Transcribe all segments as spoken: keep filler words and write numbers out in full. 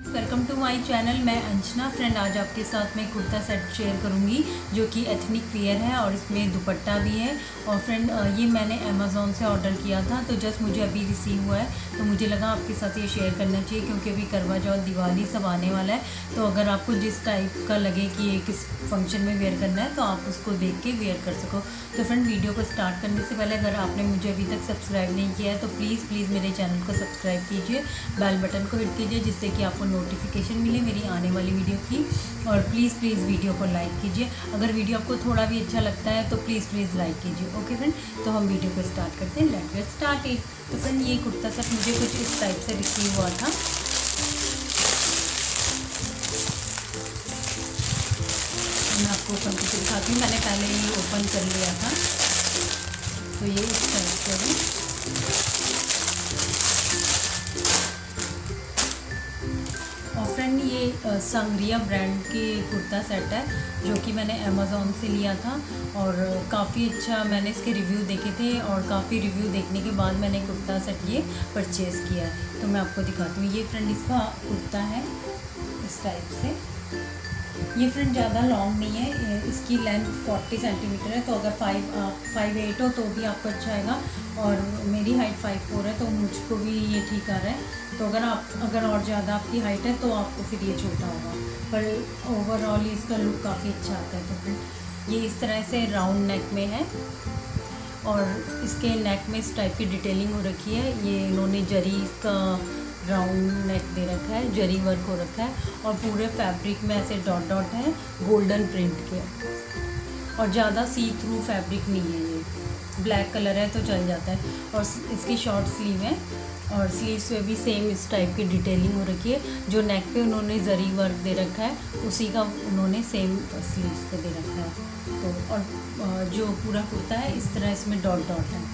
Welcome to my channel. मैं Anjana. Friend, आज आपके साथ में कुर्ता सेट शेयर करूंगी जो कि एथनिक वियर है और इसमें दुपट्टा भी है। और फ्रेंड, ये मैंने अमेज़ॉन से ऑर्डर किया था, तो जस्ट मुझे अभी रिसीव हुआ है, तो मुझे लगा आपके साथ ये शेयर करना चाहिए क्योंकि अभी करवा चौथ, दिवाली सब आने वाला है। तो अगर आपको जिस टाइप का लगे कि ये किस फंक्शन में वेयर करना है तो आप उसको देख के वेयर कर सको। तो फ्रेंड, वीडियो को स्टार्ट करने से पहले अगर आपने मुझे अभी तक सब्सक्राइब नहीं किया है तो प्लीज़ प्लीज़ मेरे चैनल को सब्सक्राइब कीजिए, बेल बटन को हिट कीजिए जिससे कि आपको नोटिफिकेशन मिले मेरी आने वाली वीडियो की। और प्लीज़ प्लीज़ वीडियो को लाइक कीजिए। अगर वीडियो आपको थोड़ा भी अच्छा लगता है तो प्लीज़ प्लीज़ लाइक कीजिए। ओके फ्रेंड, तो हम वीडियो को स्टार्ट करते हैं। Let's get started. तो फ्रेंड, ये कुर्ता सेट मुझे कुछ इस टाइप से रिसीव हुआ था। मैं आपको ओपन करके दिखाती हूँ। मैंने पहले ही ओपन कर लिया था, तो ये इस टाइप से है। और फ्रेंड, ये संग्रिया ब्रांड के कुर्ता सेट है जो कि मैंने अमेज़ॉन से लिया था और काफ़ी अच्छा, मैंने इसके रिव्यू देखे थे और काफ़ी रिव्यू देखने के बाद मैंने कुर्ता सेट ये परचेज़ किया है। तो मैं आपको दिखाती हूँ। ये फ्रेंड इसका कुर्ता है इस टाइप से। ये फ्रेंड ज़्यादा लॉन्ग नहीं है, इसकी लेंथ चालीस सेंटीमीटर है, तो अगर फाइव फाइव एट हो तो भी आपको अच्छा आएगा। और मेरी हाइट फाइव फोर है तो मुझको भी ये ठीक आ रहा है। तो अगर आप अगर और ज़्यादा आपकी हाइट है तो आपको फिर ये छोटा होगा, पर ओवरऑल इसका लुक काफ़ी अच्छा आता है। तो फ्रेंड, ये इस तरह से राउंड नेक में है और इसके नेक में इस टाइप की डिटेलिंग हो रखी है। ये इन्होंने जरी का राउंड नेक दे रखा है, जरी वर्क हो रखा है और पूरे फैब्रिक में ऐसे डॉट डॉट है गोल्डन प्रिंट के। और ज़्यादा सी थ्रू फैब्रिक नहीं है, ये ब्लैक कलर है तो चल जाता है। और इसकी शॉर्ट स्लीव है और स्लीव्स पे भी सेम इस टाइप की डिटेलिंग हो रखी है। जो नेक पे उन्होंने जरी वर्क दे रखा है उसी का उन्होंने सेम स्लीव्स पे दे रखा है। तो और जो पूरा कुर्ता है इस तरह इसमें डॉट डॉट है।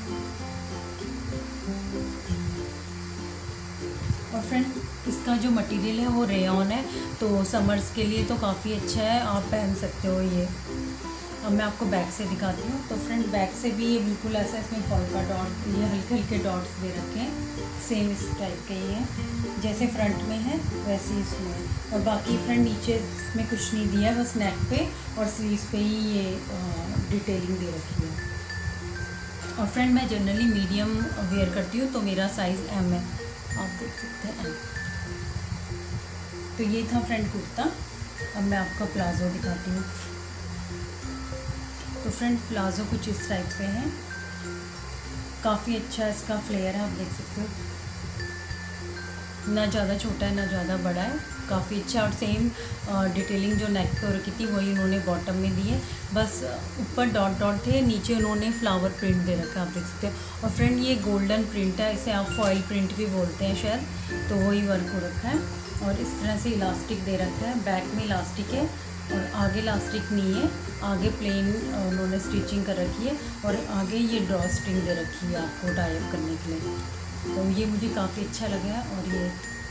और फ्रेंड, इसका जो मटेरियल है वो रेयॉन है, तो समर्स के लिए तो काफ़ी अच्छा है, आप पहन सकते हो ये। अब मैं आपको बैक से दिखाती हूँ। तो फ्रेंड, बैक से भी ये बिल्कुल ऐसा, इसमें पॉल्का डॉट, ये हल्के हल्के डॉट्स दे रखे हैं, सेम इस टाइप के ही है जैसे फ्रंट में है वैसे ही इसमें। और बाकी फ्रेंड नीचे इसमें कुछ नहीं दिया है, बस नेक पे और स्लीव्स पे ही ये डिटेलिंग दे रखी है। और फ्रेंड, मैं जनरली मीडियम वेयर करती हूँ तो मेरा साइज़ एम है, आप देख सकते हैं। तो ये था फ्रेंड कुर्ता। अब मैं आपका प्लाज़ो दिखाती हूँ। तो फ्रेंड, प्लाज़ो कुछ इस टाइप से है, काफ़ी अच्छा इसका फ्लेयर है, आप देख सकते हो। ना ज़्यादा छोटा है ना ज़्यादा बड़ा है, काफ़ी अच्छा। और सेम डिटेलिंग जो नेक पे हो रखी थी वही उन्होंने बॉटम में दी है, बस ऊपर डॉट डॉट थे, नीचे उन्होंने फ्लावर प्रिंट दे रखा है, आप देख सकते हो। और फ्रेंड, ये गोल्डन प्रिंट है, इसे आप फॉइल प्रिंट भी बोलते हैं शायद, तो वही वर्क हो रखा है। और इस तरह से इलास्टिक दे रखा है, बैक में इलास्टिक है और आगे इलास्टिक नहीं है, आगे प्लेन उन्होंने स्टिचिंग कर रखी है और आगे ये ड्रॉ स्ट्रिंग दे रखी है आपको टाई अप करने के लिए। तो ये मुझे काफ़ी अच्छा लगा है और ये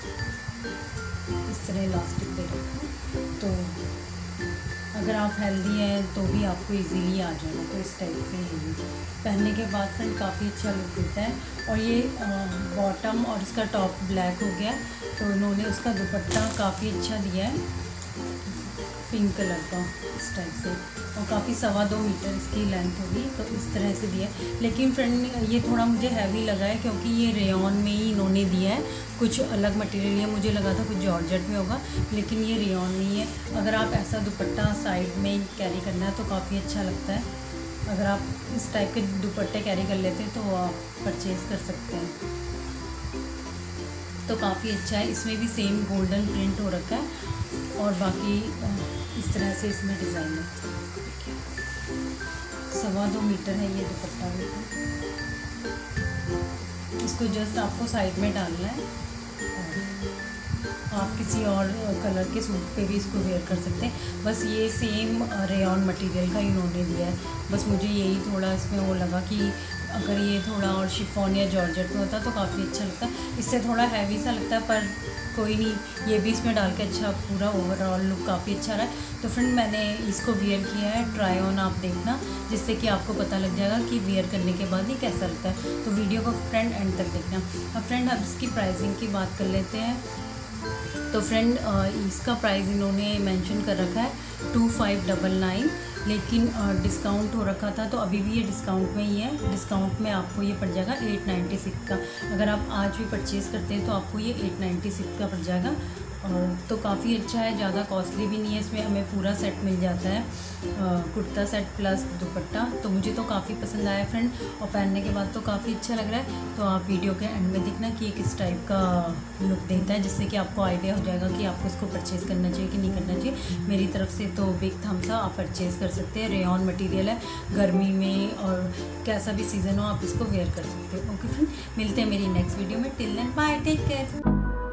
इस तरह इलास्टिक दे रखा है, तो अगर आप हेल्दी हैं तो भी आपको इजीली आ जाएगा। तो इस टाइप से ये पहनने के बाद फ्रेंड काफ़ी अच्छा लुक देता है। और ये बॉटम और इसका टॉप ब्लैक हो गया, तो उन्होंने उसका दुपट्टा काफ़ी अच्छा दिया है, पिंक कलर का इस टाइप से। और काफ़ी सवा दो मीटर इसकी लेंथ होगी, तो इस तरह से दिया है। लेकिन फ्रेंड, ये थोड़ा मुझे हैवी लगा है क्योंकि ये रेयॉन में ही इन्होंने दिया है, कुछ अलग मटेरियल है, मुझे लगा था कुछ जॉर्जेट में होगा, लेकिन ये रेयॉन नहीं है। अगर आप ऐसा दुपट्टा साइड में कैरी करना है तो काफ़ी अच्छा लगता है। अगर आप इस टाइप के दुपट्टे कैरी कर लेते हैं तो आप परचेज़ कर सकते हैं, तो काफ़ी अच्छा है। इसमें भी सेम गोल्डन प्रिंट हो रखा है और बाकी इस तरह से इसमें डिज़ाइन है। सवा दो मीटर है ये दुपट्टा भी। इसको जस्ट आपको साइड में डालना है और आप किसी और कलर के सूट पे भी इसको वेयर कर सकते हैं। बस ये सेम रेयॉन मटेरियल का इन्होंने दिया है, बस मुझे यही थोड़ा इसमें वो लगा कि अगर ये थोड़ा और शिफॉन या जॉर्जेट में होता तो काफ़ी अच्छा लगता। इससे थोड़ा हैवी सा लगता है, पर कोई नहीं, ये भी इसमें डाल के अच्छा, पूरा ओवरऑल लुक काफ़ी अच्छा रहा है। तो फ्रेंड, मैंने इसको वेयर किया है, ट्राई ऑन आप देखना, जिससे कि आपको पता लग जाएगा कि वेयर करने के बाद ये कैसा लगता है। तो वीडियो को फ्रेंड एंड तक देखना। अब फ्रेंड, अब इसकी प्राइसिंग की बात कर लेते हैं। तो फ्रेंड इसका प्राइस इन्होंने मेंशन कर रखा है टू फाइव डबल नाइन, लेकिन डिस्काउंट हो रखा था तो अभी भी ये डिस्काउंट में ही है। डिस्काउंट में आपको ये पड़ जाएगा एट नाइन्टी सिक्स का। अगर आप आज भी परचेज़ करते हैं तो आपको ये एट नाइन्टी सिक्स का पड़ जाएगा। और तो काफ़ी अच्छा है, ज़्यादा कॉस्टली भी नहीं है। इसमें हमें पूरा सेट मिल जाता है, कुर्ता सेट प्लस दुपट्टा। तो मुझे तो काफ़ी पसंद आया फ्रेंड, और पहनने के बाद तो काफ़ी अच्छा लग रहा है। तो आप वीडियो के एंड में देखना कि ये किस टाइप का लुक देता है, जिससे कि आपको आइडिया हो जाएगा कि आपको इसको परचेज़ करना चाहिए कि नहीं करना चाहिए। मेरी तरफ से तो बिग थम्स अप, आप परचेज़ कर सकते हैं। रेयॉन मटेरियल है, गर्मी में और कैसा भी सीज़न हो आप इसको वेयर कर सकते हो। ओके फ्रेंड, मिलते हैं मेरी नेक्स्ट वीडियो में। Till then bye, take care.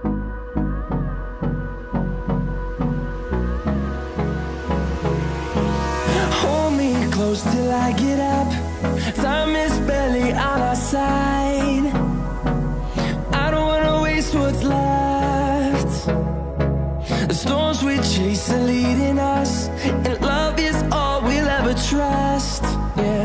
Close till I get up. Time is barely on our side. I don't wanna waste what's left. The storms we chase are leading us, and love is all we'll ever trust. Yeah.